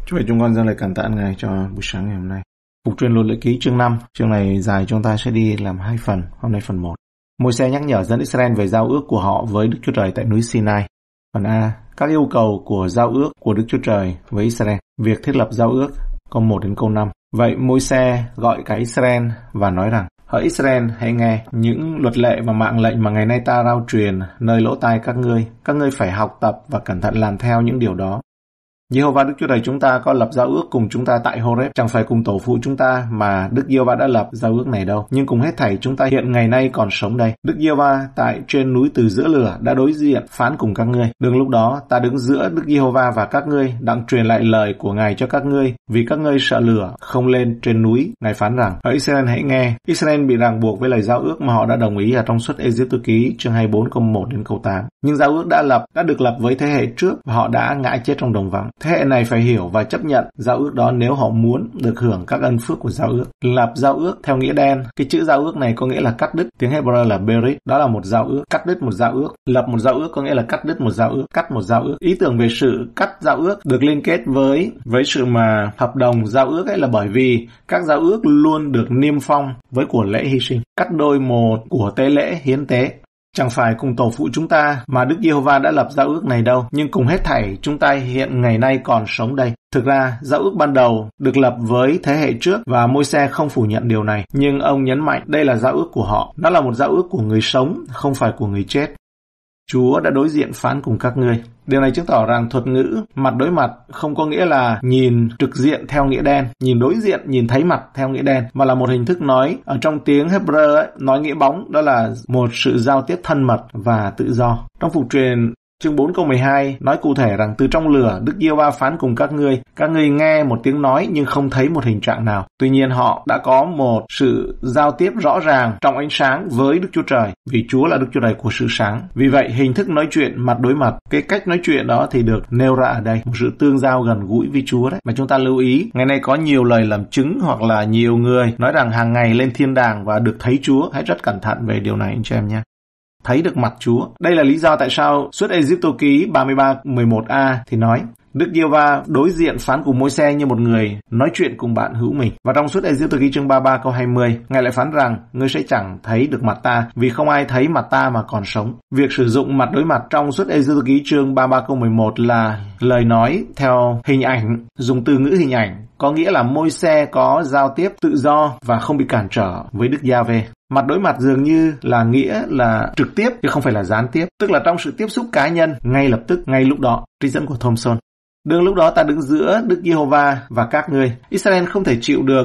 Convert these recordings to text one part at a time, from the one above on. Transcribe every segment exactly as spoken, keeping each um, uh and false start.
Chúa về chúng con dâng lời cảm tạ Ngài cho buổi sáng ngày hôm nay. Mục truyền luật lệ ký chương năm, chương này dài chúng ta sẽ đi làm hai phần, hôm nay phần một. Môi-se nhắc nhở dân Israel về giao ước của họ với Đức Chúa Trời tại núi Sinai. Phần A, các yêu cầu của giao ước của Đức Chúa Trời với Israel. Việc thiết lập giao ước, câu một đến câu năm. Vậy Môi-se gọi cả Israel và nói rằng: Hỡi Israel, hãy nghe những luật lệ và mạng lệnh mà ngày nay ta rao truyền nơi lỗ tai các ngươi. Các ngươi phải học tập và cẩn thận làm theo những điều đó. Giê-hô-va Đức Chúa Trời chúng ta có lập giao ước cùng chúng ta tại Hô-rép, chẳng phải cùng tổ phụ chúng ta mà Đức Giê-hô-va đã lập giao ước này đâu, nhưng cùng hết thảy chúng ta hiện ngày nay còn sống đây. Đức Giê-hô-va tại trên núi từ giữa lửa đã đối diện phán cùng các ngươi. Đừng lúc đó ta đứng giữa Đức Giê-hô-va và các ngươi, đặng truyền lại lời của Ngài cho các ngươi, vì các ngươi sợ lửa không lên trên núi. Ngài phán rằng: Hỡi Israel, hãy nghe. Israel bị ràng buộc với lời giao ước mà họ đã đồng ý ở trong Xuất Ê-díp-tô ký chương hai mươi bốn câu một đến câu tám. Nhưng giao ước đã lập đã được lập với thế hệ trước và họ đã ngã chết trong đồng vắng. Thế hệ này phải hiểu và chấp nhận giao ước đó nếu họ muốn được hưởng các ân phước của giao ước. Lập giao ước theo nghĩa đen, cái chữ giao ước này có nghĩa là cắt đứt, tiếng Hebrew là berit, đó là một giao ước, cắt đứt một giao ước. Lập một giao ước có nghĩa là cắt đứt một giao ước, cắt một giao ước. Ý tưởng về sự cắt giao ước được liên kết với với sự mà hợp đồng giao ước ấy là bởi vì các giao ước luôn được niêm phong với của lễ hy sinh, cắt đôi một của tế lễ hiến tế. Chẳng phải cùng tổ phụ chúng ta mà Đức Giê-hô-va đã lập giao ước này đâu, nhưng cùng hết thảy chúng ta hiện ngày nay còn sống đây. Thực ra, giao ước ban đầu được lập với thế hệ trước và Môi-se không phủ nhận điều này, nhưng ông nhấn mạnh đây là giao ước của họ. Nó là một giao ước của người sống, không phải của người chết. Chúa đã đối diện phán cùng các ngươi. Điều này chứng tỏ rằng thuật ngữ mặt đối mặt không có nghĩa là nhìn trực diện theo nghĩa đen, nhìn đối diện, nhìn thấy mặt theo nghĩa đen, mà là một hình thức nói ở trong tiếng Hebrew ấy, nói nghĩa bóng, đó là một sự giao tiếp thân mật và tự do. Trong Phục truyền chương bốn câu mười hai nói cụ thể rằng từ trong lửa Đức Giê-hô-va phán cùng các ngươi, các ngươi nghe một tiếng nói nhưng không thấy một hình trạng nào. Tuy nhiên họ đã có một sự giao tiếp rõ ràng trong ánh sáng với Đức Chúa Trời, vì Chúa là Đức Chúa Trời của sự sáng. Vì vậy hình thức nói chuyện mặt đối mặt, cái cách nói chuyện đó thì được nêu ra ở đây, một sự tương giao gần gũi với Chúa đấy. Mà chúng ta lưu ý, ngày nay có nhiều lời làm chứng hoặc là nhiều người nói rằng hàng ngày lên thiên đàng và được thấy Chúa. Hãy rất cẩn thận về điều này anh chị em nhé. Thấy được mặt Chúa. Đây là lý do tại sao Xuất Ê-díp-tô ký ba mươi ba mười một a thì nói: Đức Giê-hô-va đối diện phán cùng Môi-se như một người nói chuyện cùng bạn hữu mình. Và trong Xuất Ê-díp-tô ký chương ba mươi ba câu hai mươi, Ngài lại phán rằng: Ngươi sẽ chẳng thấy được mặt ta, vì không ai thấy mặt ta mà còn sống. Việc sử dụng mặt đối mặt trong Xuất Ê-díp-tô ký chương ba mươi ba câu mười một là lời nói theo hình ảnh, dùng từ ngữ hình ảnh, có nghĩa là Môi-se có giao tiếp tự do và không bị cản trở với Đức Giê-hô-va. Mặt đối mặt dường như là nghĩa là trực tiếp chứ không phải là gián tiếp, tức là trong sự tiếp xúc cá nhân ngay lập tức, ngay lúc đó. Trích dẫn của Thomson. Đương lúc đó ta đứng giữa Đức Giê-hô-va và các ngươi. Israel không thể chịu được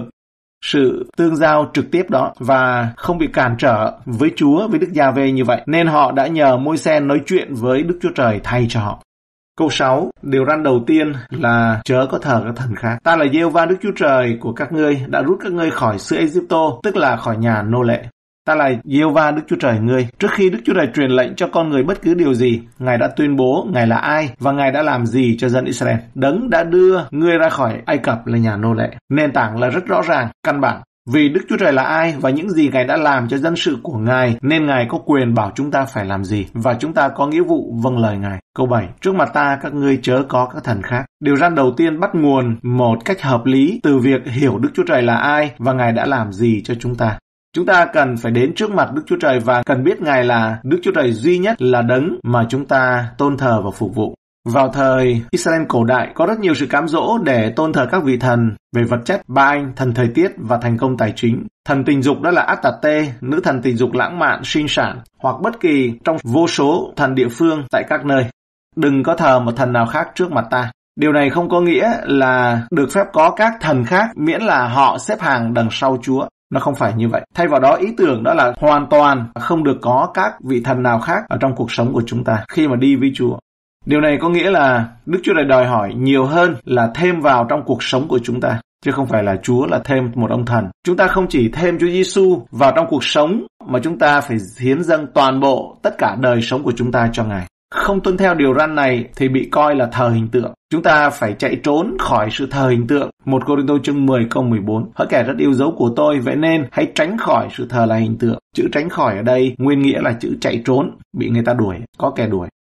sự tương giao trực tiếp đó và không bị cản trở với Chúa, với Đức Giê-hô-va như vậy, nên họ đã nhờ Môi-se nói chuyện với Đức Chúa Trời thay cho họ. Câu sáu, điều răn đầu tiên là chớ có thờ các thần khác. Ta là Giê-hô-va Đức Chúa Trời của các ngươi, đã rút các ngươi khỏi xứ Ê-díp-tô, tức là khỏi nhà nô lệ. Ta là Giê-hô-va Đức Chúa Trời ngươi. Trước khi Đức Chúa Trời truyền lệnh cho con người bất cứ điều gì, Ngài đã tuyên bố Ngài là ai và Ngài đã làm gì cho dân Israel. Đấng đã đưa ngươi ra khỏi Ai Cập là nhà nô lệ. Nền tảng là rất rõ ràng, căn bản. Vì Đức Chúa Trời là ai và những gì Ngài đã làm cho dân sự của Ngài, nên Ngài có quyền bảo chúng ta phải làm gì, và chúng ta có nghĩa vụ vâng lời Ngài. Câu bảy, trước mặt ta các ngươi chớ có các thần khác. Điều răn đầu tiên bắt nguồn một cách hợp lý từ việc hiểu Đức Chúa Trời là ai và Ngài đã làm gì cho chúng ta. Chúng ta cần phải đến trước mặt Đức Chúa Trời và cần biết Ngài là Đức Chúa Trời duy nhất, là đấng mà chúng ta tôn thờ và phục vụ. Vào thời Israel cổ đại, có rất nhiều sự cám dỗ để tôn thờ các vị thần về vật chất, Ba-anh, thần thời tiết và thành công tài chính. Thần tình dục đó là Át-tà-tê, nữ thần tình dục lãng mạn, sinh sản, hoặc bất kỳ trong vô số thần địa phương tại các nơi. Đừng có thờ một thần nào khác trước mặt ta. Điều này không có nghĩa là được phép có các thần khác miễn là họ xếp hàng đằng sau Chúa. Nó không phải như vậy. Thay vào đó, ý tưởng đó là hoàn toàn không được có các vị thần nào khác ở trong cuộc sống của chúng ta khi mà đi với Chúa. Điều này có nghĩa là Đức Chúa Trời đòi hỏi nhiều hơn là thêm vào trong cuộc sống của chúng ta, chứ không phải là Chúa là thêm một ông thần. Chúng ta không chỉ thêm Chúa Giêsu vào trong cuộc sống, mà chúng ta phải hiến dâng toàn bộ tất cả đời sống của chúng ta cho Ngài. Không tuân theo điều răn này thì bị coi là thờ hình tượng. Chúng ta phải chạy trốn khỏi sự thờ hình tượng. một Cô-rinh-tô chương mười câu mười bốn. Hỡi kẻ rất yêu dấu của tôi, vậy nên hãy tránh khỏi sự thờ là hình tượng. Chữ tránh khỏi ở đây nguyên nghĩa là chữ chạy trốn, bị người ta đuổi, có kẻ đuổi.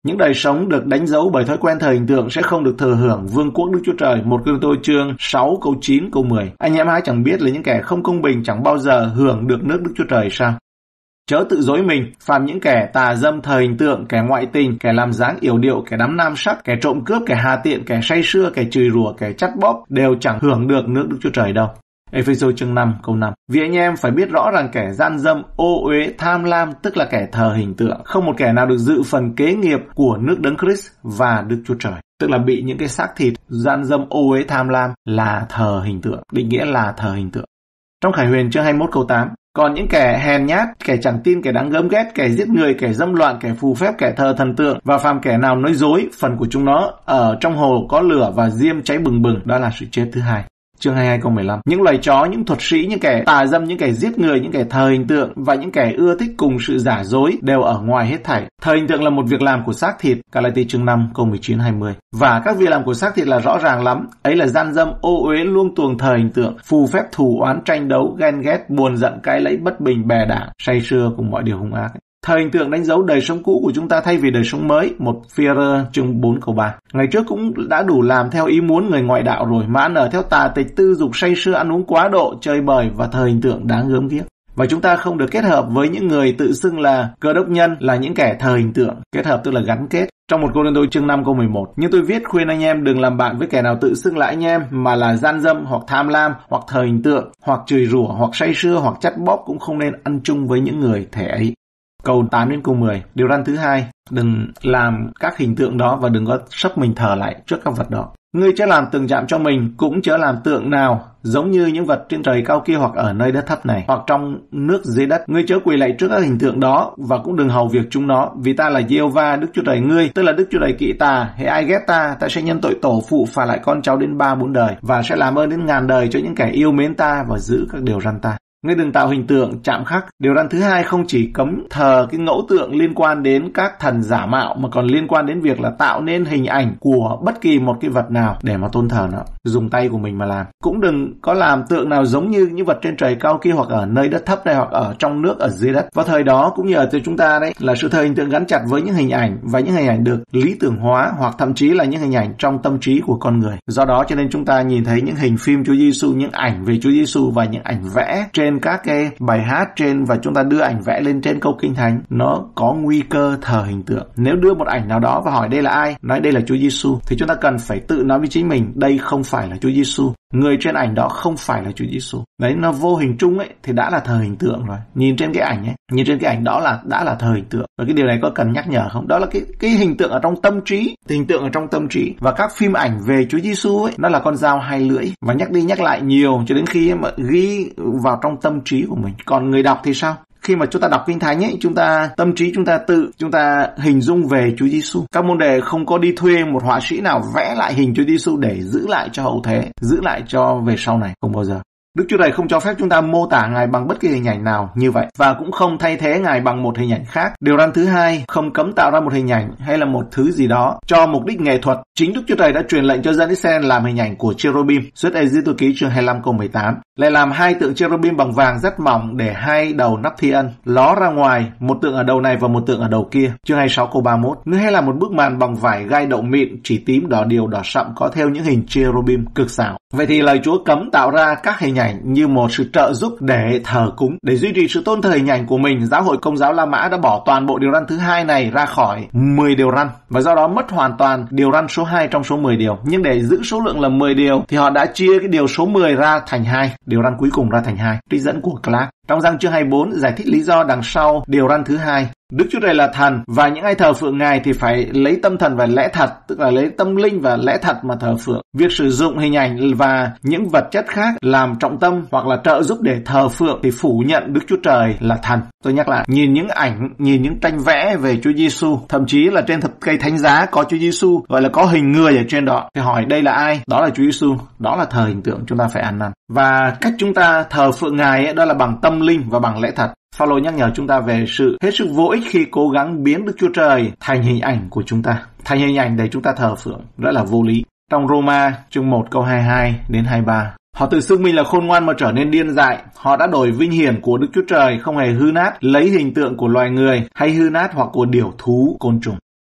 Những đời sống được đánh dấu bởi thói quen thờ hình tượng sẽ không được thừa hưởng vương quốc Đức Chúa Trời. Một Cô-rinh-tô chương sáu câu chín câu mười. Anh em hãy chẳng biết là những kẻ không công bình chẳng bao giờ hưởng được nước Đức Chúa Trời sao? Chớ tự dối mình, phàm những kẻ tà dâm thờ hình tượng, kẻ ngoại tình, kẻ làm dáng yểu điệu, kẻ đắm nam sắc, kẻ trộm cướp, kẻ hà tiện, kẻ say sưa, kẻ chửi rủa, kẻ chắt bóp đều chẳng hưởng được nước Đức Chúa Trời đâu. Ê-phê-sô chương năm câu năm. Vì anh em phải biết rõ rằng kẻ gian dâm, ô uế, tham lam tức là kẻ thờ hình tượng, không một kẻ nào được dự phần kế nghiệp của nước Đấng Christ và Đức Chúa Trời. Tức là bị những cái xác thịt gian dâm, ô uế, tham lam là thờ hình tượng, định nghĩa là thờ hình tượng. Trong Khải Huyền chương hai mươi mốt câu tám. Còn những kẻ hèn nhát, kẻ chẳng tin, kẻ đáng gớm ghét, kẻ giết người, kẻ dâm loạn, kẻ phù phép, kẻ thờ thần tượng và phàm kẻ nào nói dối, phần của chúng nó ở trong hồ có lửa và diêm cháy bừng bừng, đó là sự chết thứ hai. Chương hai mươi hai câu mười lăm. Những loài chó, những thuật sĩ, những kẻ tà dâm, những kẻ giết người, những kẻ thờ hình tượng và những kẻ ưa thích cùng sự giả dối đều ở ngoài hết thảy. Thờ hình tượng là một việc làm của xác thịt. Galatia chương năm câu mười chín hai mươi. Và các việc làm của xác thịt là rõ ràng lắm. Ấy là gian dâm, ô uế, luông tuồng, thờ hình tượng, phù phép, thù oán, tranh đấu, ghen ghét, buồn giận, cãi lẫy, bất bình, bè đảng, say sưa cùng mọi điều hung ác. Thờ hình tượng đánh dấu đời sống cũ của chúng ta thay vì đời sống mới. Một Phi-e-rơ chương bốn câu ba. Ngày trước cũng đã đủ làm theo ý muốn người ngoại đạo rồi, mà ăn ở theo tà tịch, tư dục, say sưa, ăn uống quá độ, chơi bời và thờ hình tượng đáng gớm ghiếc. Và chúng ta không được kết hợp với những người tự xưng là Cơ Đốc nhân, là những kẻ thờ hình tượng. Kết hợp tức là gắn kết. Trong một Cô-rinh-tô chương năm câu mười một. Nhưng tôi viết khuyên anh em đừng làm bạn với kẻ nào tự xưng là anh em, mà là gian dâm hoặc tham lam hoặc thờ hình tượng hoặc chửi rủa hoặc say sưa hoặc chắt bóp, cũng không nên ăn chung với những người thể ấy. Câu tám đến câu mười. Điều răn thứ hai, đừng làm các hình tượng đó và đừng có sắp mình thờ lại trước các vật đó. Ngươi chớ làm tượng chạm cho mình, cũng chớ làm tượng nào giống như những vật trên trời cao kia hoặc ở nơi đất thấp này, hoặc trong nước dưới đất. Ngươi chớ quỳ lạy trước các hình tượng đó và cũng đừng hầu việc chúng nó, vì ta là Giê-hô-va Đức Chúa Trời ngươi, tức là Đức Chúa Trời kỵ ta. Hễ ai ghét ta, ta sẽ nhân tội tổ phụ phạt lại con cháu đến ba bốn đời, và sẽ làm ơn đến ngàn đời cho những kẻ yêu mến ta và giữ các điều răn ta. Ngươi đừng tạo hình tượng chạm khắc. Điều răn thứ hai không chỉ cấm thờ cái ngẫu tượng liên quan đến các thần giả mạo, mà còn liên quan đến việc là tạo nên hình ảnh của bất kỳ một cái vật nào để mà tôn thờ nó, dùng tay của mình mà làm. Cũng đừng có làm tượng nào giống như những vật trên trời cao kia hoặc ở nơi đất thấp này hoặc ở trong nước ở dưới đất. Vào thời đó cũng như ở từ chúng ta đấy, là sự thờ hình tượng gắn chặt với những hình ảnh, và những hình ảnh được lý tưởng hóa hoặc thậm chí là những hình ảnh trong tâm trí của con người. Do đó cho nên chúng ta nhìn thấy những hình phim Chúa Giêsu, những ảnh về Chúa Giêsu và những ảnh vẽ trên các cái bài hát trên, và chúng ta đưa ảnh vẽ lên trên câu kinh thánh, nó có nguy cơ thờ hình tượng. Nếu đưa một ảnh nào đó và hỏi đây là ai, nói đây là Chúa Giêsu, thì chúng ta cần phải tự nói với chính mình đây không phải là Chúa Giêsu, người trên ảnh đó không phải là Chúa Giêsu. Đấy, nó vô hình chung ấy thì đã là thờ hình tượng rồi. Nhìn trên cái ảnh ấy, nhìn trên cái ảnh đó là đã là thờ hình tượng. Và cái điều này có cần nhắc nhở không? Đó là cái cái hình tượng ở trong tâm trí, hình tượng ở trong tâm trí. Và các phim ảnh về Chúa Giêsu ấy, nó là con dao hai lưỡi, và nhắc đi nhắc lại nhiều cho đến khi mà ghi vào trong tâm trí của mình. Còn người đọc thì sao? Khi mà chúng ta đọc kinh thánh ấy, chúng ta tâm trí chúng ta tự chúng ta hình dung về Chúa Giêsu. Các môn đệ không có đi thuê một họa sĩ nào vẽ lại hình Chúa Giêsu để giữ lại cho hậu thế, giữ lại cho về sau này, không bao giờ. Đức Chúa Trời không cho phép chúng ta mô tả Ngài bằng bất kỳ hình ảnh nào như vậy, và cũng không thay thế Ngài bằng một hình ảnh khác. Điều răn thứ hai, không cấm tạo ra một hình ảnh hay là một thứ gì đó cho mục đích nghệ thuật. Chính Đức Chúa Trời đã truyền lệnh cho dân Israel làm hình ảnh của cherubim. Xuất Ê-díp-tô ký chương hai mươi lăm câu mười tám. Lại làm hai tượng cherubim bằng vàng rất mỏng để hai đầu nắp thi ân, ló ra ngoài, một tượng ở đầu này và một tượng ở đầu kia. Chương hai mươi sáu câu ba mươi mốt. Ngươi hay làm một bức màn bằng vải gai đậu mịn, chỉ tím, đỏ điều, đỏ sậm, có theo những hình cherubim cực xảo. Vậy thì lời Chúa cấm tạo ra các hình ảnh như một sự trợ giúp để thờ cúng, để duy trì sự tôn thờ hình ảnh của mình. Giáo hội Công giáo La Mã đã bỏ toàn bộ điều răn thứ hai này ra khỏi mười điều răn, và do đó mất hoàn toàn điều răn số hai trong số mười điều. Nhưng để giữ số lượng là mười điều thì họ đã chia cái điều số mười ra thành hai, điều răn cuối cùng ra thành hai. Trích dẫn của Clark. Trong Giăng chương hai mươi bốn giải thích lý do đằng sau điều răn thứ hai. Đức Chúa Trời là thần, và những ai thờ phượng Ngài thì phải lấy tâm thần và lẽ thật, tức là lấy tâm linh và lẽ thật mà thờ phượng. Việc sử dụng hình ảnh và những vật chất khác làm trọng tâm hoặc là trợ giúp để thờ phượng thì phủ nhận Đức Chúa Trời là thần. Tôi nhắc lại, nhìn những ảnh, nhìn những tranh vẽ về Chúa Giêsu, thậm chí là trên cây thánh giá có Chúa Giêsu, gọi là có hình người ở trên đó, thì hỏi đây là ai? Đó là Chúa Giêsu, đó là thờ hình tượng, chúng ta phải ăn năn. Và cách chúng ta thờ phượng Ngài ấy, đó là bằng tâm linh và bằng lẽ thật. Phaolô nhắc nhở chúng ta về sự hết sức vô ích khi cố gắng biến Đức Chúa Trời thành hình ảnh của chúng ta, thành hình ảnh để chúng ta thờ phượng, rất là vô lý. Trong Roma chương một câu hai mươi hai đến hai mươi ba, họ tự xưng mình là khôn ngoan mà trở nên điên dại. Họ đã đổi vinh hiển của Đức Chúa Trời không hề hư nát, lấy hình tượng của loài người hay hư nát hoặc của điểu thú, côn trùng.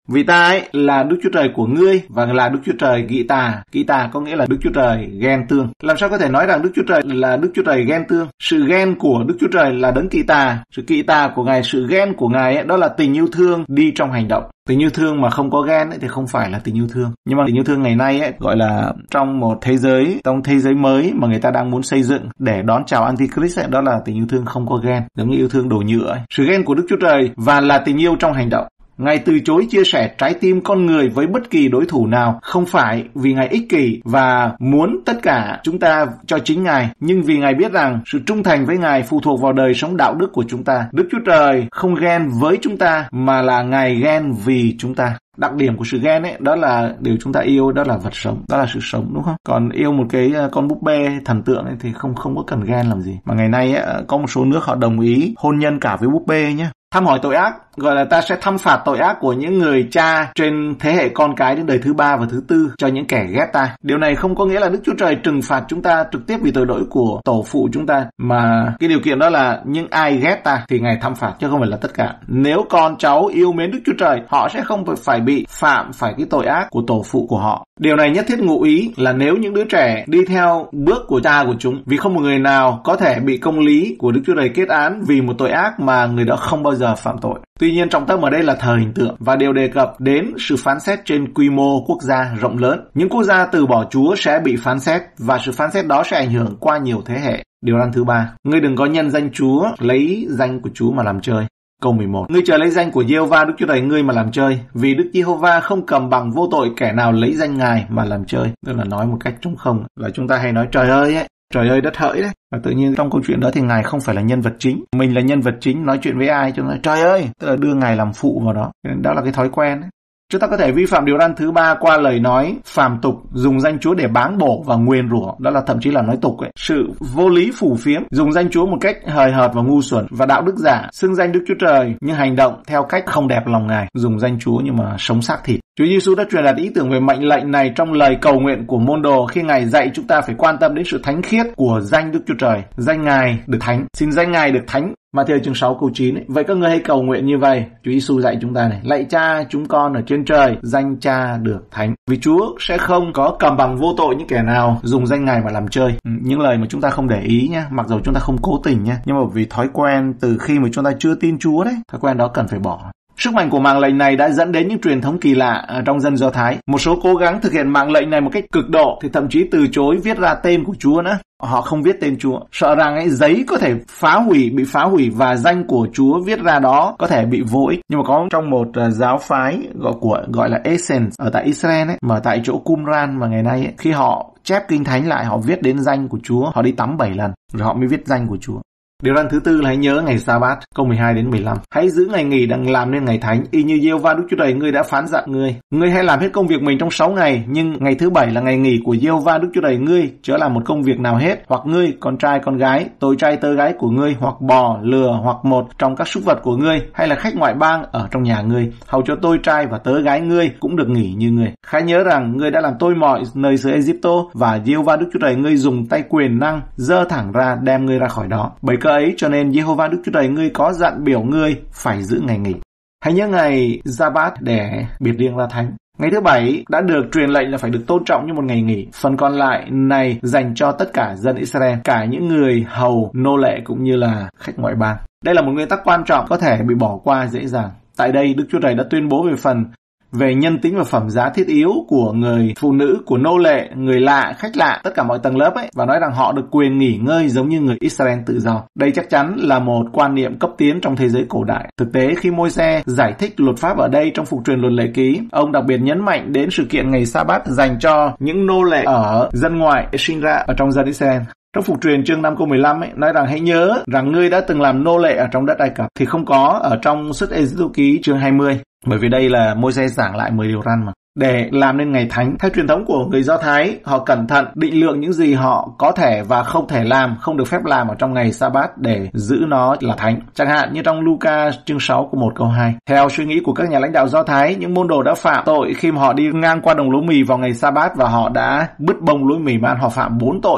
Vì ta ấy là Đức Chúa Trời của ngươi và là Đức Chúa Trời gị tà. Gị tà có nghĩa là Đức Chúa Trời ghen tương. Làm sao có thể nói rằng Đức Chúa Trời là Đức Chúa Trời ghen tương? Sự ghen của Đức Chúa Trời là đấng gị tà. Sự gị tà của Ngài, sự ghen của Ngài ấy, đó là tình yêu thương đi trong hành động. Tình yêu thương mà không có ghen ấy, thì không phải là tình yêu thương. Nhưng mà tình yêu thương ngày nay ấy, gọi là trong một thế giới, trong thế giới mới mà người ta đang muốn xây dựng để đón chào Antichrist ấy, đó là tình yêu thương không có ghen, giống như yêu thương đổ nhựa ấy. Sự ghen của Đức Chúa Trời và là tình yêu trong hành động. Ngài từ chối chia sẻ trái tim con người với bất kỳ đối thủ nào, không phải vì Ngài ích kỷ và muốn tất cả chúng ta cho chính Ngài, nhưng vì Ngài biết rằng sự trung thành với Ngài phụ thuộc vào đời sống đạo đức của chúng ta. Đức Chúa Trời không ghen với chúng ta mà là Ngài ghen vì chúng ta. Đặc điểm của sự ghen ấy, đó là điều chúng ta yêu, đó là vật sống, đó là sự sống, đúng không? Còn yêu một cái con búp bê thần tượng ấy thì không không có cần ghen làm gì. Mà ngày nay ấy, có một số nước họ đồng ý hôn nhân cả với búp bê nhé. Thăm hỏi tội ác, gọi là ta sẽ thăm phạt tội ác của những người cha trên thế hệ con cái đến đời thứ ba và thứ tư cho những kẻ ghét ta. Điều này không có nghĩa là Đức Chúa Trời trừng phạt chúng ta trực tiếp vì tội lỗi của tổ phụ chúng ta, mà cái điều kiện đó là những ai ghét ta thì Ngài thăm phạt, chứ không phải là tất cả. Nếu con cháu yêu mến Đức Chúa Trời, họ sẽ không phải bị phạm phải cái tội ác của tổ phụ của họ. Điều này nhất thiết ngụ ý là nếu những đứa trẻ đi theo bước của cha của chúng, vì không một người nào có thể bị công lý của Đức Chúa Trời kết án vì một tội ác mà người đó không bao giờ phạm tội. Tuy nhiên trọng tâm ở đây là thờ hình tượng và đều đề cập đến sự phán xét trên quy mô quốc gia rộng lớn. Những quốc gia từ bỏ Chúa sẽ bị phán xét và sự phán xét đó sẽ ảnh hưởng qua nhiều thế hệ. Điều răn thứ ba, ngươi đừng có nhân danh Chúa, lấy danh của Chúa mà làm chơi. Câu mười một, ngươi chớ lấy danh của Giê-hô-va Đức Chúa Trời ngươi mà làm chơi, vì Đức Giê-hô-va không cầm bằng vô tội kẻ nào lấy danh Ngài mà làm chơi. Tức là nói một cách trống không, là chúng ta hay nói trời ơi ấy, trời ơi đất hỡi đấy. Và tự nhiên trong câu chuyện đó thì Ngài không phải là nhân vật chính, mình là nhân vật chính, nói chuyện với ai cho nói trời ơi, tức là đưa Ngài làm phụ vào đó. Đó là cái thói quen ấy. Chúng ta có thể vi phạm điều răn thứ ba qua lời nói phàm tục, dùng danh Chúa để báng bổ và nguyền rủa, đó là thậm chí là nói tục ấy. Sự vô lý phù phiếm, dùng danh Chúa một cách hời hợt và ngu xuẩn, và đạo đức giả, xưng danh Đức Chúa Trời nhưng hành động theo cách không đẹp lòng Ngài, dùng danh Chúa nhưng mà sống xác thịt. Chúa Giêsu đã truyền đạt ý tưởng về mệnh lệnh này trong lời cầu nguyện của môn đồ khi Ngài dạy chúng ta phải quan tâm đến sự thánh khiết của danh Đức Chúa Trời. Danh Ngài được thánh, xin danh Ngài được thánh. Ma-thi-ơ chương sáu câu chín ấy. Vậy các ngươi hãy cầu nguyện như vậy. Chúa Giêsu dạy chúng ta này: lạy Cha chúng con ở trên trời, danh Cha được thánh. Vì Chúa sẽ không có cầm bằng vô tội những kẻ nào dùng danh Ngài mà làm chơi. Ừ, những lời mà chúng ta không để ý nhá, mặc dù chúng ta không cố tình nhá, nhưng mà vì thói quen từ khi mà chúng ta chưa tin Chúa đấy, thói quen đó cần phải bỏ. Sức mạnh của mạng lệnh này đã dẫn đến những truyền thống kỳ lạ trong dân Do Thái. Một số cố gắng thực hiện mạng lệnh này một cách cực độ thì thậm chí từ chối viết ra tên của Chúa nữa. Họ không viết tên Chúa, sợ rằng ấy giấy có thể phá hủy, bị phá hủy và danh của Chúa viết ra đó có thể bị vô ích. Nhưng mà có trong một uh, giáo phái gọi của gọi là Essence ở tại Israel ấy, mà tại chỗ Qumran mà ngày nay ấy, khi họ chép kinh thánh lại, họ viết đến danh của Chúa, họ đi tắm bảy lần rồi họ mới viết danh của Chúa. Điều răn thứ tư là hãy nhớ ngày Sa-bát, câu mười hai đến mười lăm. Hãy giữ ngày nghỉ đặng làm nên ngày thánh, y như Giê-hô-va Đức Chúa Trời ngươi đã phán dặn ngươi. Ngươi hãy làm hết công việc mình trong sáu ngày, nhưng ngày thứ bảy là ngày nghỉ của Giê-hô-va Đức Chúa Trời ngươi, chớ làm một công việc nào hết. Hoặc ngươi, con trai con gái, tôi trai tơ gái của ngươi, hoặc bò, lừa, hoặc một trong các súc vật của ngươi, hay là khách ngoại bang ở trong nhà ngươi, hầu cho tôi trai và tớ gái ngươi cũng được nghỉ như ngươi. Hãy nhớ rằng ngươi đã làm tôi mọi nơi xứ Ai-cập, và Giê-hô-va Đức Chúa Trời ngươi dùng tay quyền năng giơ thẳng ra đem ngươi ra khỏi đó. Bởi cớ ấy cho nên Giê-hô-va Đức Chúa Trời ngươi có dặn biểu ngươi phải giữ ngày nghỉ. Hãy nhớ ngày Sa-bát để biệt riêng ra thánh. Ngày thứ bảy đã được truyền lệnh là phải được tôn trọng như một ngày nghỉ. Phần còn lại này dành cho tất cả dân Israel, cả những người hầu, nô lệ cũng như là khách ngoại bang. Đây là một nguyên tắc quan trọng có thể bị bỏ qua dễ dàng. Tại đây Đức Chúa Trời đã tuyên bố về phần về nhân tính và phẩm giá thiết yếu của người phụ nữ, của nô lệ, người lạ, khách lạ, tất cả mọi tầng lớp ấy, và nói rằng họ được quyền nghỉ ngơi giống như người Israel tự do. Đây chắc chắn là một quan niệm cấp tiến trong thế giới cổ đại. Thực tế, khi Môi-se giải thích luật pháp ở đây trong Phục truyền luật lệ ký, ông đặc biệt nhấn mạnh đến sự kiện ngày Sa-bát dành cho những nô lệ ở dân ngoại sinh ra ở trong dân Israel. Trong Phục truyền chương năm câu mười lăm ấy, nói rằng hãy nhớ rằng ngươi đã từng làm nô lệ ở trong đất Ai Cập, thì không có ở trong Xuất Ê-díp-tô ký chương hai mươi. Bởi vì đây là Môi-se giảng lại mười điều răn mà. Để làm nên ngày thánh, theo truyền thống của người Do Thái, họ cẩn thận định lượng những gì họ có thể và không thể làm, không được phép làm ở trong ngày Sa-bát để giữ nó là thánh. Chẳng hạn như trong Luca chương sáu câu một câu hai. Theo suy nghĩ của các nhà lãnh đạo Do Thái, những môn đồ đã phạm tội khi mà họ đi ngang qua đồng lúa mì vào ngày Sa-bát và họ đã bứt bông lúa mì mà ăn, họ phạm bốn tội.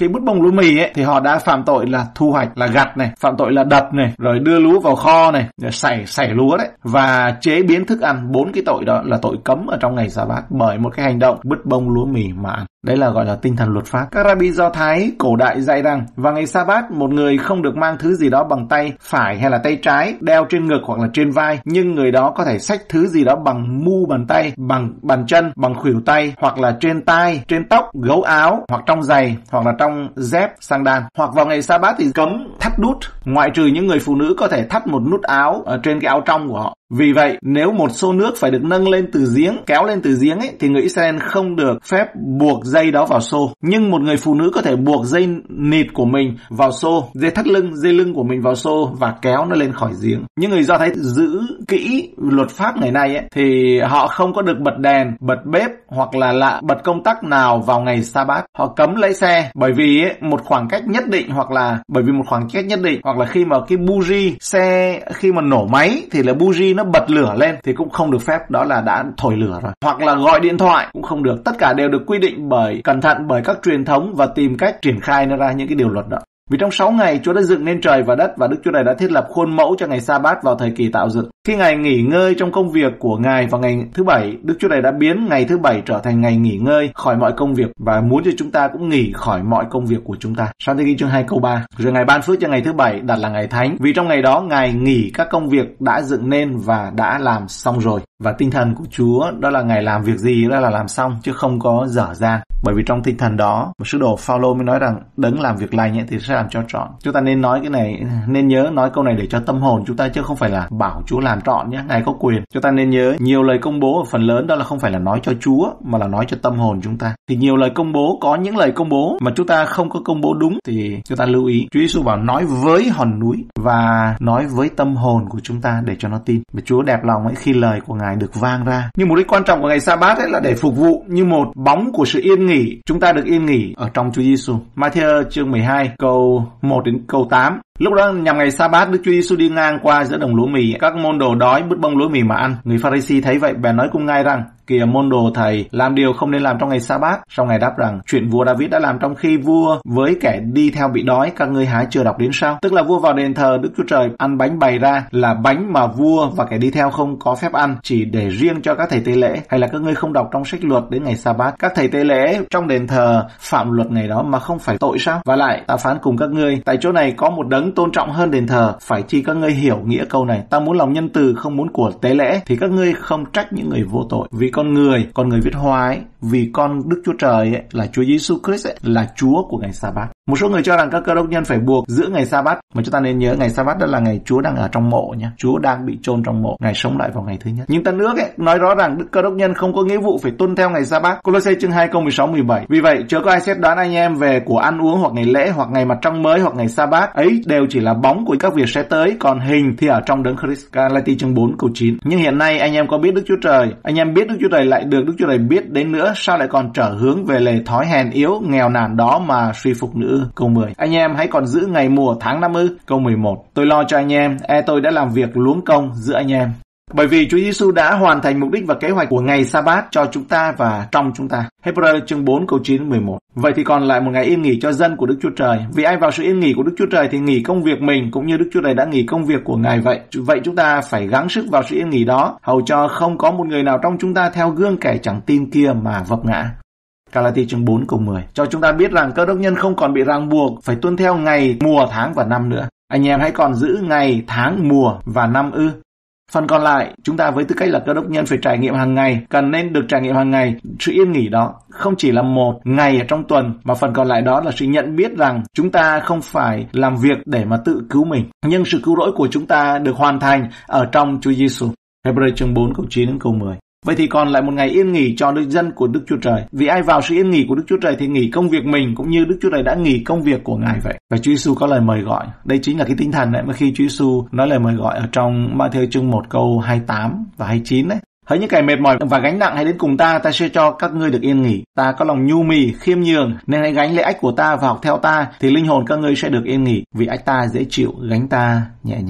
Khi bứt bông lúa mì ấy, thì họ đã phạm tội là thu hoạch, là gặt này, phạm tội là đập này, rồi đưa lúa vào kho này, rồi sảy sảy lúa đấy, và chế biến thức ăn. Bốn cái tội đó là tội cấm ở trong ngày Sa-bát bởi một cái hành động bứt bông lúa mì mà ăn. Đấy là gọi là tinh thần luật pháp. Các rabbi Do Thái cổ đại dạy rằng vào ngày Sa-bát một người không được mang thứ gì đó bằng tay phải hay là tay trái, đeo trên ngực hoặc là trên vai, nhưng người đó có thể xách thứ gì đó bằng mu bàn tay, bằng bàn chân, bằng khuỷu tay, hoặc là trên tai, trên tóc, gấu áo, hoặc trong giày, hoặc là trong dép, sandal. Hoặc vào ngày Sa-bát thì cấm thắt nút, ngoại trừ những người phụ nữ có thể thắt một nút áo ở trên cái áo trong của họ. Vì vậy, nếu một xô nước phải được nâng lên từ giếng, kéo lên từ giếng ấy, thì người Israel không được phép buộc dây đó vào xô. Nhưng một người phụ nữ có thể buộc dây nịt của mình vào xô, dây thắt lưng, dây lưng của mình vào xô và kéo nó lên khỏi giếng. Những người Do Thái giữ kỹ luật pháp ngày nay ấy, thì họ không có được bật đèn, bật bếp hoặc là lạ bật công tắc nào vào ngày Sa-bát. Họ cấm lấy xe bởi vì ấy, một khoảng cách nhất định hoặc là bởi vì một khoảng cách nhất định hoặc là khi mà cái buji xe khi mà nổ máy thì là buji nó bật lửa lên thì cũng không được phép, đó là đã thổi lửa rồi. Hoặc là gọi điện thoại cũng không được. Tất cả đều được quy định bởi cẩn thận bởi các truyền thống và tìm cách triển khai nó ra những cái điều luật đó. Vì trong sáu ngày Chúa đã dựng nên trời và đất và Đức Chúa Trời đã thiết lập khuôn mẫu cho ngày Sa-bát vào thời kỳ tạo dựng. Khi Ngài nghỉ ngơi trong công việc của Ngài vào ngày thứ bảy, Đức Chúa Trời đã biến ngày thứ bảy trở thành ngày nghỉ ngơi khỏi mọi công việc và muốn cho chúng ta cũng nghỉ khỏi mọi công việc của chúng ta. Sáng thế ký chương hai câu ba. Rồi Ngài ban phước cho ngày thứ bảy đặt là ngày thánh, vì trong ngày đó Ngài nghỉ các công việc đã dựng nên và đã làm xong rồi. Và tinh thần của Chúa đó là Ngài làm việc gì đó là làm xong chứ không có dở dang. Bởi vì trong tinh thần đó, sứ đồ Phao-lô mới nói rằng đấng làm việc lành thì sẽ làm cho trọn. Chúng ta nên nói cái này, nên nhớ nói câu này để cho tâm hồn chúng ta, chứ không phải là bảo Chúa làm trọn nhé. Ngài có quyền. Chúng ta nên nhớ nhiều lời công bố ở phần lớn đó là không phải là nói cho Chúa mà là nói cho tâm hồn chúng ta. Thì nhiều lời công bố, có những lời công bố mà chúng ta không có công bố đúng thì chúng ta lưu ý. Chúa Giêsu bảo nói với hòn núi và nói với tâm hồn của chúng ta để cho nó tin. Và Chúa đẹp lòng ấy khi lời của Ngài được vang ra. Nhưng mục đích quan trọng của ngày Sa-bát ấy là để phục vụ như một bóng của sự yên nghỉ. Chúng ta được yên nghỉ ở trong Chúa Giêsu. Ma-thi-ơ chương mười hai câu một đến câu tám. Lúc đó nhằm ngày Sa-bát, Đức Chúa Giêsu đi ngang qua giữa đồng lúa mì, các môn đồ đói bứt bông lúa mì mà ăn. Người Pha-ri-si thấy vậy bèn nói cùng Ngài rằng: kìa môn đồ thầy làm điều không nên làm trong ngày Sa-bát. Xong Ngài đáp rằng: chuyện vua David đã làm trong khi vua với kẻ đi theo bị đói, các ngươi há chưa đọc đến sao? Tức là vua vào đền thờ Đức Chúa Trời ăn bánh bày ra là bánh mà vua và kẻ đi theo không có phép ăn, chỉ để riêng cho các thầy tế lễ. Hay là các ngươi không đọc trong sách luật đến ngày Sa-bát, các thầy tế lễ trong đền thờ phạm luật ngày đó mà không phải tội sao? Và lại ta phán cùng các ngươi, tại chỗ này có một đấng tôn trọng hơn đền thờ. Phải chi các ngươi hiểu nghĩa câu này: ta muốn lòng nhân từ, không muốn của tế lễ. Thì các ngươi không trách những người vô tội, vì con người, con người viết hoa ấy, vì con Đức Chúa Trời ấy, là Chúa Giêsu Christ ấy, là Chúa của ngày Sa-bát. Một số người cho rằng các cơ đốc nhân phải buộc giữ ngày Sa-bát, mà chúng ta nên nhớ ngày Sa-bát đó là ngày Chúa đang ở trong mộ nhé. Chúa đang bị chôn trong mộ, Ngài sống lại vào ngày thứ nhất. Nhưng Tân Ước ấy nói rõ rằng Đức cơ đốc nhân không có nghĩa vụ phải tuân theo ngày Sa-bát. Cô-lô-se chương hai câu mười sáu mười bảy. Vì vậy chớ có ai xét đoán anh em về của ăn uống hoặc ngày lễ hoặc ngày mặt trăng mới hoặc ngày Sa-bát, ấy đều chỉ là bóng của các việc sẽ tới, còn hình thì ở trong đấng Christ. Ga-la-ti chương bốn câu chín. Nhưng hiện nay anh em có biết Đức Chúa Trời, anh em biết Đức Chúa Trời lại được Đức Chúa Trời biết đến nữa, sao lại còn trở hướng về lề thói hèn yếu nghèo nàn đó mà suy phục nữa? Câu mười. Anh em hãy còn giữ ngày mùa tháng năm ư? Câu mười một. Tôi lo cho anh em, e tôi đã làm việc luống công giữa anh em. Bởi vì Chúa Giêsu đã hoàn thành mục đích và kế hoạch của ngày Sa-bát cho chúng ta và trong chúng ta. Hebrew chương bốn câu chín mười một. Vậy thì còn lại một ngày yên nghỉ cho dân của Đức Chúa Trời. Vì ai vào sự yên nghỉ của Đức Chúa Trời thì nghỉ công việc mình, cũng như Đức Chúa Trời đã nghỉ công việc của Ngài vậy. Vậy chúng ta phải gắng sức vào sự yên nghỉ đó, hầu cho không có một người nào trong chúng ta theo gương kẻ chẳng tin kia mà vấp ngã. Ga-la-ti chương bốn câu mười. Cho chúng ta biết rằng cơ đốc nhân không còn bị ràng buộc phải tuân theo ngày, mùa, tháng và năm nữa. Anh em hãy còn giữ ngày, tháng, mùa và năm ư? Phần còn lại, chúng ta với tư cách là cơ đốc nhân phải trải nghiệm hàng ngày, cần nên được trải nghiệm hàng ngày sự yên nghỉ đó, không chỉ là một ngày ở trong tuần, mà phần còn lại đó là sự nhận biết rằng chúng ta không phải làm việc để mà tự cứu mình, nhưng sự cứu rỗi của chúng ta được hoàn thành ở trong Chúa Giêsu. Hebrew chương bốn câu chín đến câu mười. Vậy thì còn lại một ngày yên nghỉ cho đức dân của Đức Chúa Trời. Vì ai vào sự yên nghỉ của Đức Chúa Trời thì nghỉ công việc mình, cũng như Đức Chúa Trời đã nghỉ công việc của Ngài vậy. Và Chúa Giêsu có lời mời gọi. Đây chính là cái tinh thần đấy mà khi Chúa Giêsu nói lời mời gọi ở trong Ma-thi-ơ chương một câu hai mươi tám và hai mươi chín đấy. Hỡi những kẻ mệt mỏi và gánh nặng, hãy đến cùng ta, ta sẽ cho các ngươi được yên nghỉ. Ta có lòng nhu mì, khiêm nhường, nên hãy gánh lấy ách của ta và học theo ta, thì linh hồn các ngươi sẽ được yên nghỉ. Vì ách ta dễ chịu, gánh ta nhẹ nhàng.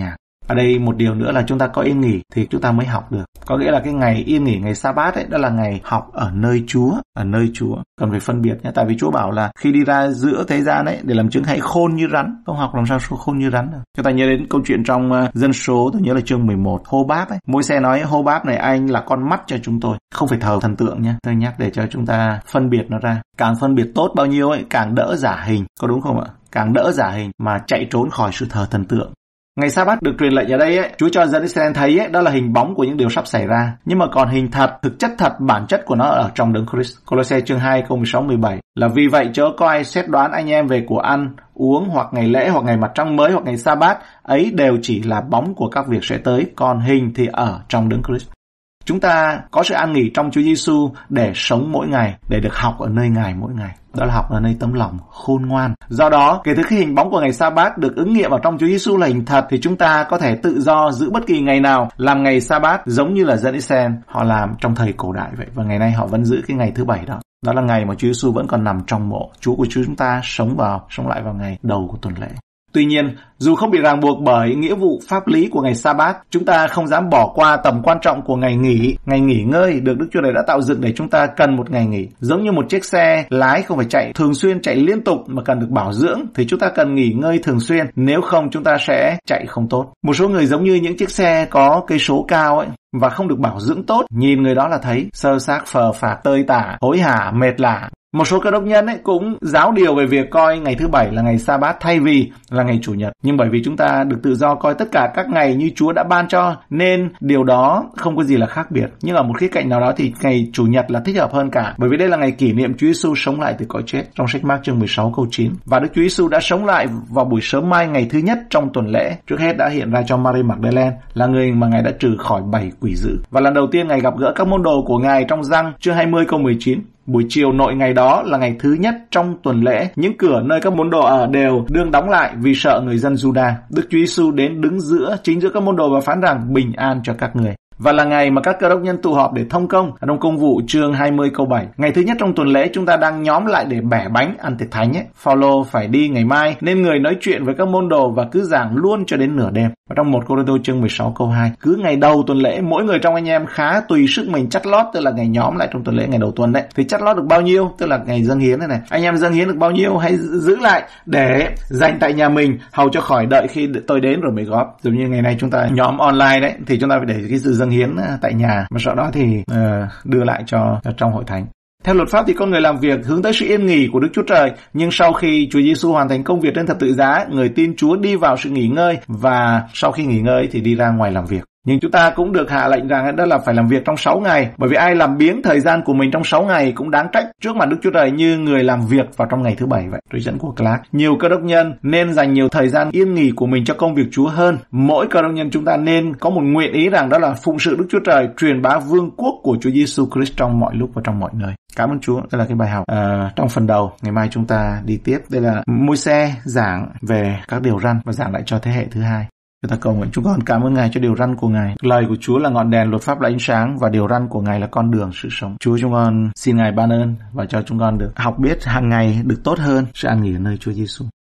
Ở đây một điều nữa là chúng ta có yên nghỉ thì chúng ta mới học được. Có nghĩa là cái ngày yên nghỉ, ngày Sa-bát ấy, đó là ngày học ở nơi Chúa, ở nơi Chúa. Cần phải phân biệt nhé, tại vì Chúa bảo là khi đi ra giữa thế gian ấy để làm chứng hãy khôn như rắn. Không học làm sao khôn như rắn được. Chúng ta nhớ đến câu chuyện trong uh, Dân Số, tôi nhớ là chương mười một, Hô-báp ấy. Môi-se nói Hô-báp này anh là con mắt cho chúng tôi, không phải thờ thần tượng nhé. Tôi nhắc để cho chúng ta phân biệt nó ra. Càng phân biệt tốt bao nhiêu ấy, càng đỡ giả hình, có đúng không ạ? Càng đỡ giả hình mà chạy trốn khỏi sự thờ thần tượng. Ngày Sa-bát được truyền lệnh ở đây ấy, Chúa cho dân Israel thấy ấy, đó là hình bóng của những điều sắp xảy ra. Nhưng mà còn hình thật, thực chất thật, bản chất của nó ở trong Đấng Christ. Cô-lô-se chương hai câu mười sáu mười bảy là vì vậy chớ có ai xét đoán anh em về của ăn, uống hoặc ngày lễ hoặc ngày mặt trăng mới hoặc ngày Sa-bát, ấy đều chỉ là bóng của các việc sẽ tới, còn hình thì ở trong Đấng Christ. Chúng ta có sự an nghỉ trong Chúa Giêsu để sống mỗi ngày, để được học ở nơi Ngài mỗi ngày. Đó là học ở nơi tấm lòng khôn ngoan. Do đó, kể từ khi hình bóng của ngày Sa-bát được ứng nghiệm vào trong Chúa Giêsu là hình thật, thì chúng ta có thể tự do giữ bất kỳ ngày nào làm ngày Sa-bát, giống như là dân Israel họ làm trong thời cổ đại vậy. Và ngày nay họ vẫn giữ cái ngày thứ bảy đó. Đó là ngày mà Chúa Giêsu vẫn còn nằm trong mộ. Chúa của Chúa chúng ta sống vào, sống lại vào ngày đầu của tuần lễ. Tuy nhiên, dù không bị ràng buộc bởi nghĩa vụ pháp lý của ngày Sa-bát, chúng ta không dám bỏ qua tầm quan trọng của ngày nghỉ. Ngày nghỉ ngơi được Đức Chúa Trời đã tạo dựng để chúng ta cần một ngày nghỉ. Giống như một chiếc xe lái không phải chạy thường xuyên, chạy liên tục mà cần được bảo dưỡng, thì chúng ta cần nghỉ ngơi thường xuyên, nếu không chúng ta sẽ chạy không tốt. Một số người giống như những chiếc xe có cây số cao ấy, và không được bảo dưỡng tốt, nhìn người đó là thấy sơ xác, phờ phạc, tơi tả, hối hả, mệt lả. Một số cơ đốc nhân ấy cũng giáo điều về việc coi ngày thứ bảy là ngày Sa-bát thay vì là ngày Chủ nhật. Nhưng bởi vì chúng ta được tự do coi tất cả các ngày như Chúa đã ban cho, nên điều đó không có gì là khác biệt. Nhưng ở một khía cạnh nào đó thì ngày Chủ nhật là thích hợp hơn cả. Bởi vì đây là ngày kỷ niệm Chúa Giêsu sống lại từ cõi chết, trong sách Mác chương mười sáu câu chín. Và Đức Chúa Giêsu đã sống lại vào buổi sớm mai ngày thứ nhất trong tuần lễ. Trước hết đã hiện ra cho Mary Magdalene, là người mà Ngài đã trừ khỏi bảy quỷ dữ. Và lần đầu tiên Ngài gặp gỡ các môn đồ của Ngài trong Giăng chương hai mươi câu mười chín. Buổi chiều nội ngày đó là ngày thứ nhất trong tuần lễ, những cửa nơi các môn đồ ở đều đương đóng lại vì sợ người dân Juda. Đức Chúa Giêsu đến đứng giữa, chính giữa các môn đồ và phán rằng bình an cho các người. Và là ngày mà các cơ đốc nhân tụ họp để thông công. Ở trong Công vụ chương hai mươi câu bảy. Ngày thứ nhất trong tuần lễ chúng ta đang nhóm lại để bẻ bánh ăn tiệc thánh ấy. Phao-lô phải đi ngày mai nên người nói chuyện với các môn đồ và cứ giảng luôn cho đến nửa đêm. Và trong một Cô-rinh-tô chương mười sáu câu hai. Cứ ngày đầu tuần lễ mỗi người trong anh em khá tùy sức mình chắt lót, tức là ngày nhóm lại trong tuần lễ ngày đầu tuần đấy. Thì chắt lót được bao nhiêu, tức là ngày dâng hiến này này. Anh em dâng hiến được bao nhiêu hãy giữ lại để dành tại nhà mình, hầu cho khỏi đợi khi tôi đến rồi mới góp. Giống như ngày nay chúng ta nhóm online đấy, thì chúng ta phải để cái sự dâng hiến tại nhà, và sau đó thì uh, đưa lại cho, cho trong hội thánh. Theo luật pháp thì con người làm việc hướng tới sự yên nghỉ của Đức Chúa Trời, nhưng sau khi Chúa Giêsu hoàn thành công việc trên thập tự giá, người tin Chúa đi vào sự nghỉ ngơi, và sau khi nghỉ ngơi thì đi ra ngoài làm việc. Nhưng chúng ta cũng được hạ lệnh rằng đó là phải làm việc trong sáu ngày, bởi vì ai làm biếng thời gian của mình trong sáu ngày cũng đáng trách trước mặt Đức Chúa Trời như người làm việc vào trong ngày thứ bảy vậy. Trích dẫn của Clark. Nhiều cơ đốc nhân nên dành nhiều thời gian yên nghỉ của mình cho công việc Chúa hơn. Mỗi cơ đốc nhân chúng ta nên có một nguyện ý rằng đó là phụng sự Đức Chúa Trời, truyền bá vương quốc của Chúa Giêsu Christ trong mọi lúc và trong mọi nơi. Cảm ơn Chúa. Đây là cái bài học à, trong phần đầu. Ngày mai chúng ta đi tiếp. Đây là Môi-se giảng về các điều răn và giảng lại cho thế hệ thứ hai. Chúng ta cầu nguyện. Chúng con cảm ơn Ngài cho điều răn của Ngài. Lời của Chúa là ngọn đèn, luật pháp là ánh sáng, và điều răn của Ngài là con đường sự sống. Chúa, chúng con xin Ngài ban ơn và cho chúng con được học biết hàng ngày được tốt hơn sự an nghỉ ở nơi Chúa Giêsu.